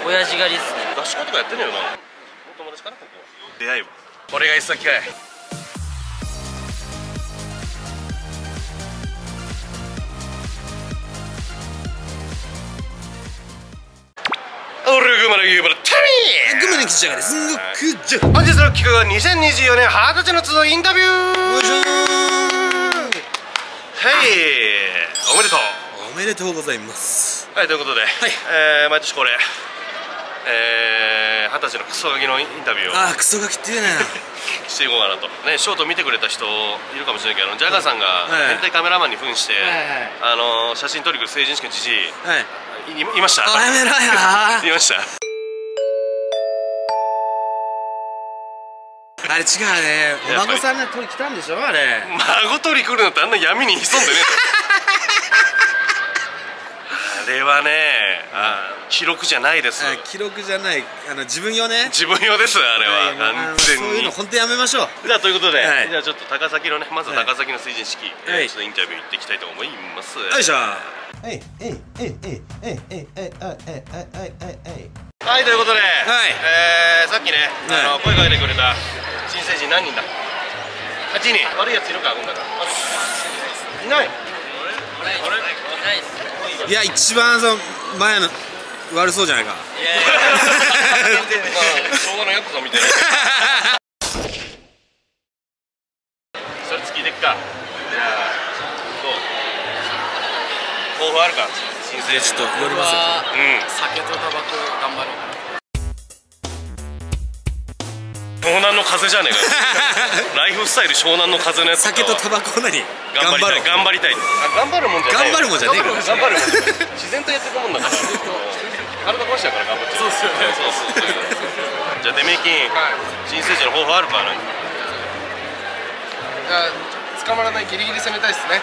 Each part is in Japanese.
親父狩りっすね。 合宿とかやってんのよな。お友達かな、ここ出会いは。これが一先かい。俺グマの言うばらタミーグマに来ちゃがれすんごくじゃ。 本日の企画は2024年20歳の集いインタビュー。はい、おめでとう。 おめでとうございます。 はい、ということで、毎年これ20歳のクソガキのインタビューをああ、クソガキって言うなよしていこうかなとね。ショート見てくれた人いるかもしれないけど、ジャガーさんが変態カメラマンに扮して写真撮り来る成人式のじじいいました。 やめろよいました。 あれ違うね、お孫さんが取り来たんでしょあれ。 孫取り来るのってあんな闇に潜んでねあれはね、記録じゃないです。 記録じゃない、自分用ね。 自分用です、あれは完全に。 そういうの本当やめましょう。 じゃあということで、じゃあちょっと高崎のね、まず高崎の成人式、ちょっとインタビュー行っていきたいと思います。よいしょ。はい、ということで、さっきね、声かけてくれた新成人何人だ ?8 人。悪いやついるか、今回いない。 いや、一番その前の悪そうじゃないか。 いやいや昭和のヤクザみたいなそれつきでっか。じゃあどう抱負あるか、新成人。 ちょっと寄りますよ。 酒とタバコ頑張ろう。 湘南の風じゃねえかライフスタイル湘南の風のやつ。 酒とタバコ何頑張りたい。頑張りたい。頑張るもんじゃない。 頑張るもんじゃねえから。 頑張るもんじゃない。自然とやっていくもんだから体壊しちゃうから頑張っちゃう。そうっすよね。そうじゃあデメキン、新成人の抱負あるかな。 捕まらないギリギリ攻めたいですね。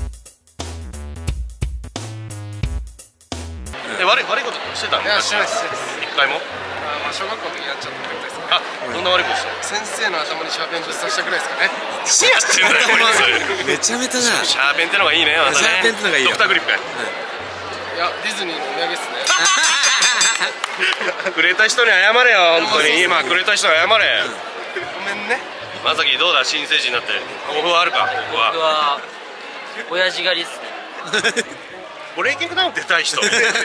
悪いことしてたの？ いや、してないです。 一回も？ 小学校の時にやっちゃったみたいですね。 どんな悪いことしたの？ 先生の頭にシャーペンぶっ刺したぐらいですかね。 シャーペンだよこいつ。 めちゃめちゃな。 シャーペンってのがいいね。 シャーペンってのがいいよ。 ドクターグリップかい。 いや、ディズニーのお土産ですね。 くれた人に謝れよ、本当に。今くれた人に謝れ。 ごめんね。 まさきどうだ、新成人になって抱負はあるか？ 僕は親父狩りっすね。 ブレイキングダウン出たい人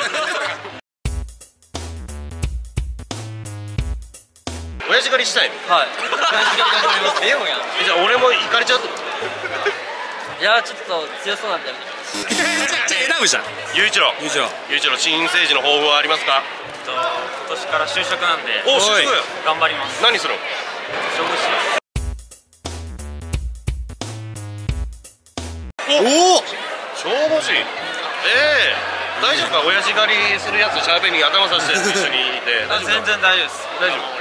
親父狩りしたいの？ はい。親父狩り頑張ります。レオンやん。 じゃあ俺も行かれちゃうってこと？ いや、ちょっと強そうなんだよね。 選ぶじゃん。 雄一郎新成人の抱負はありますか？ 今年から就職なんで。 お、就職頑張ります。 何するの？ 消防士。 おお、 消防士。大丈夫か？親父狩りするやつシャーペンに頭さして一緒にいて。 全然大丈夫です。 大丈夫。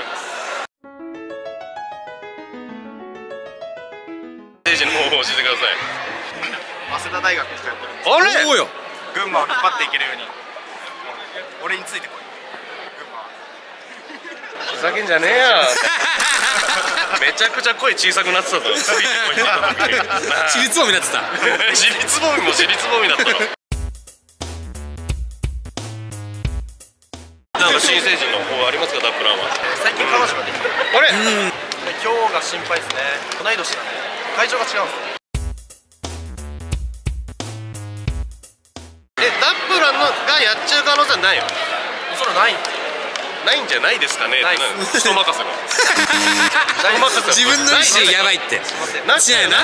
成人の抱負を教えてください。 早稲田大学に通ってるんです。 あれ？ そうよ。 群馬を引っ張っていけるように俺についてこい。群馬はふざけんじゃねえよめちゃくちゃ声小さくなってたぞ。ついてこいって言った時私立ぼみになってた。 私立ぼみも私立ぼみだったの。なんか新成人の抱負ありますか？ダップランは。 最近彼女ができて、 あれ？ 今日が心配ですね。同い年なんで会場が違うんですよ。 ダップランのがやっちゃう可能性はないよ。 それないんないんじゃないですかね。人任せの自分の意思やばいって。 なしやな。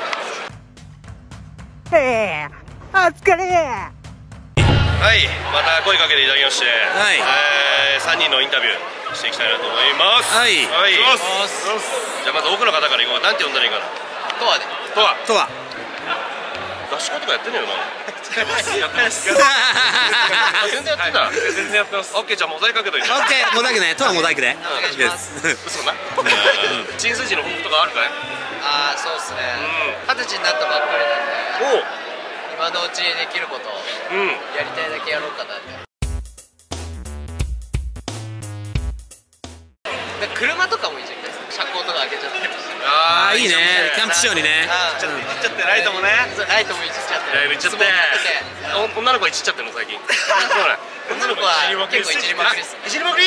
はい、また声かけていただきまして、3人のインタビューしていきたいなと思います。はい、じゃあまず奥の方からいこう。なんて呼んだらいいかな。 とはね。 とは。 合宿とかやってんのよな。 やってます。 全然やってた。 全然やってます。 オッケー、じゃあモザイクかけといて。 オッケー、モザイクね。とはモザイクで。 お願いします。 嘘な。新成人の抱負とかあるかい？ そうですね。20歳になったばっかりなんで、今のうちにできることをやりたいだけやろうかなって。車とかもいいじゃん。車高とか開けちゃって。 ああ、いいね。キャンプ仕様にね。 いっちゃってライトもね。 ライトもいじっちゃって。 いっちゃって。女の子いじっちゃってるの最近。そうね。 女の子は結構いじりまくりっす。 いじりまくり。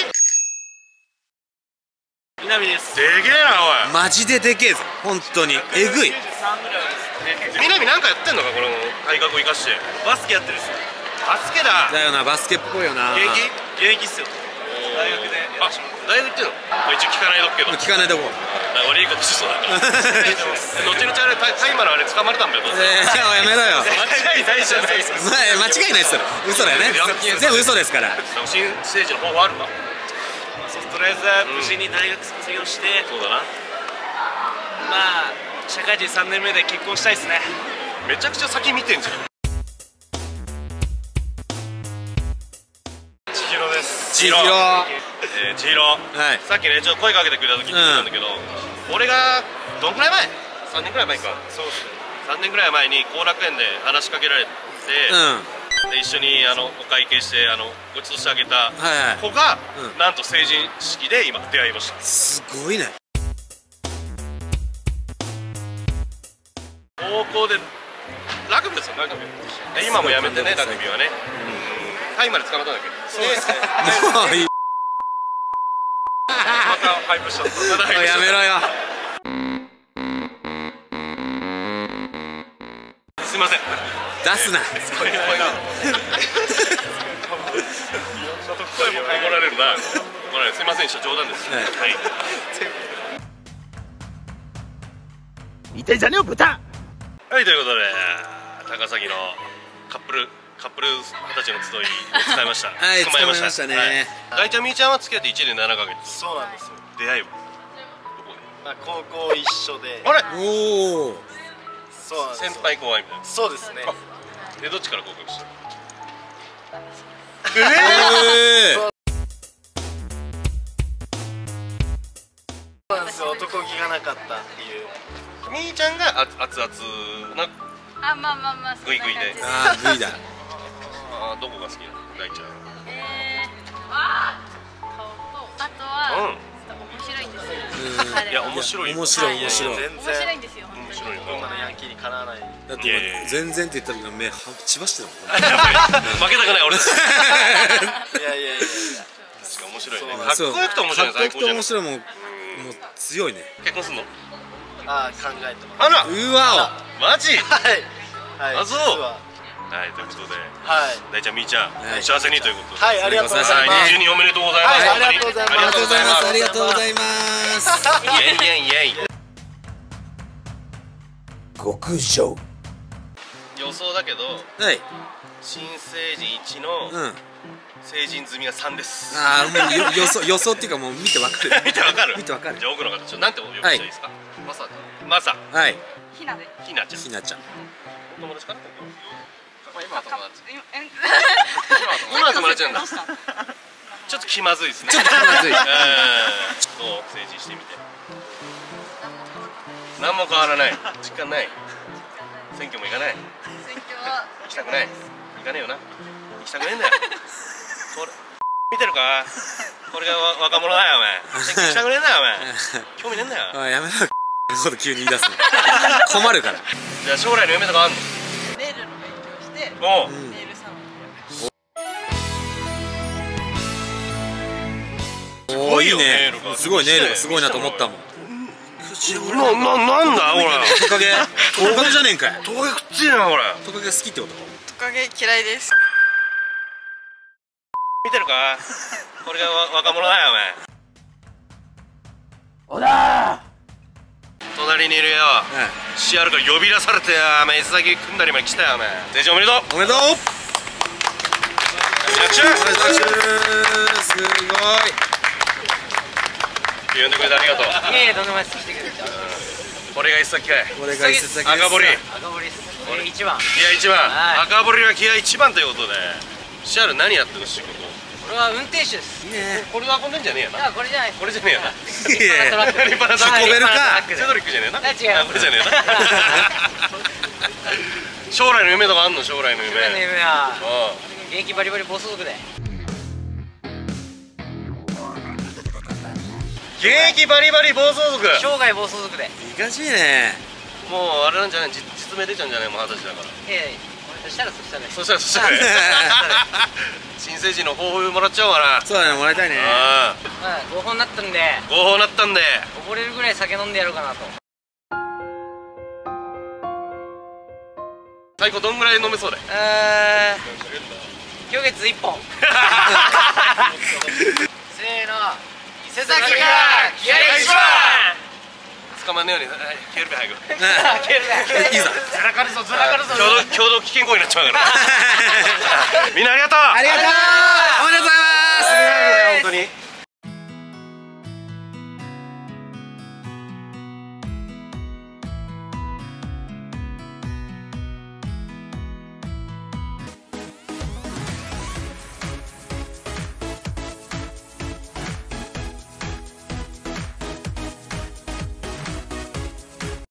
南です。でけえなおい。 マジででけえぞ本当にえぐい。 南なんかやってんのかこの体格を生かして。バスケやってるっす。バスケだ。 だよなバスケっぽいよな。 現役っすよ。大学で。あ、大学行ってんの。一応聞かないとくけど。 聞かないとこ。 悪いことしそうだから。後々あれ大麻のあれ捕まれたんだよ。 やめろよ。 間違いないじゃないですか。 間違いないっすよ。嘘だよね。全部嘘ですから。 新生児の方法あるか。 とりあえず無事に大学卒業して、 そうだな。 まあ社会人3年目で結婚したいですね。 めちゃくちゃ先見てんじゃん。千尋です。 千尋。 千尋。さっきねちょっと声かけてくれた時に言ったんだけど、俺がどんくらい前？3年くらい前か。そうですね。3年くらい前に後楽園で話しかけられて、で一緒にお会計してごちそうしてあげた子がなんと成人式で今出会いました。 すごいね。 高校でラグビーですよ。ラグビー今もやめてね、ラグビーはね。タイまで捕まったんだけど。そうですね。 もういい。 またハイプしちゃった。 やめろよ。 すいません。 出すな。 声も怒られるな。怒られる。すいません、冗談です。はい。 言ってんじゃねえよ豚。 はい、ということで高崎のカップル20歳の集いを使いました。 はい、捕まえましたね。 大ちゃんみーちゃんは付き合って1年7ヶ月。 そうなんですよ。 出会いはまあ高校一緒で。 あれ、 おお。 そうなんですよ。 先輩後輩みたいな。 そうですね。 でどっちから告白した？ そうなんですよ。男気がなかったっていう。 みーちゃんが熱々な。 あ、まあまあまあ、 グイグイで。 ああ、グイだ。 どこが好きなの、大ちゃん？ 顔と、あとは面白いんですよ。 いや面白い。 面白い。 面白いんですよ。 面白い。 こんなのヤンキーにかなわない。 だって全然って言った時の目血走ってたもん。 負けたくない俺。 いやいやいや。 面白いね。かっこよくて面白い。 かっこよくて面白いもう強いね。 結婚すんの？ ああ、考えてます。 あら、 うわお、マジ？ はい。 あ、そう。はい、ということで、大ちゃんみーちゃん幸せにということで。 はい、ありがとうございます。 22おめでとうございます。 ありがとうございます。 ありがとうございます。ありがとうございます。 イエイイエイイエイ。 極上。 予想だけど、新成人1の成人済みが3です。 ああ、もう予想っていうかもう見てわかる。 見てわかる。 見てわかる。 じゃあ奥の方、なんてお呼びしたらいいですか？マサ。 はい。 ひなで。 ひなちゃん。 ひなちゃん。 お友達かな？ 今は友達。 今は友達なんだ。ちょっと気まずいですね。 ちょっと気まずい。 どう成人してみて。何も変わらない。実感ない。選挙も行かない。 選挙は行きたくない。行かねえよな。行きたくねえんだよ。これ見てるか？これが若者だよお前。選挙行きたくねえんだよお前。興味ねえんだよ。 あ、やめろ。こと急に言い出すの。困るから。 じゃあ将来の夢とかあんの？ ネイルの勉強して、 おう。 ネイルサロン。 おお、いいね。すごいネイルがすごいなと思ったもん。 なんだこれ。 トカゲじゃねえんかい。 トカゲ食ってえなこれ。 トカゲ好きってこと？ トカゲ嫌いです。 見てるか？これが若者だよお前。隣にいるよ。シアルから呼び出されてよ。お前、磯崎組んだりまで来たよお前。成人おめでとう。 おめでとう。すごい。 呼んでくれてありがとう。 いえ、とんでもないです。来てくれて。 これが磯崎かい。 これが磯崎です。 赤堀。 赤堀です。これ1番。 気合1番。赤堀は気合1番ということで。シアル何やってるの仕事？ これは運転手です。 これで運んでんじゃねえよな。 これじゃない。 これじゃねえよな。 立派なトラック。 運べるか。 セドリックじゃねえな。 違う。 これじゃねえな。将来の夢とかあんの？将来の夢。 将来の夢は現役バリバリ暴走族で。 現役バリバリ暴走族。 生涯暴走族で。 いかしいね。 もうあれなんじゃない？実名出ちゃうんじゃない？もう20歳だから。 そしたら。 新成人の抱負もらっちゃおうかな。 そうだね、もらいたいね。 まあ合法になったんで合法になったんで溺れるぐらい酒飲んでやろうかなと。 最高どんぐらい飲めそうで。 今月1本せーの、伊勢崎が気合い一番。 捕まんねえように消えるべ早く。 いいぞ。 ずらかるぞずらかるぞ。 共同危険行為になっちゃうからみんなありがとう。 ありがとう。おめでとうございます。 本当に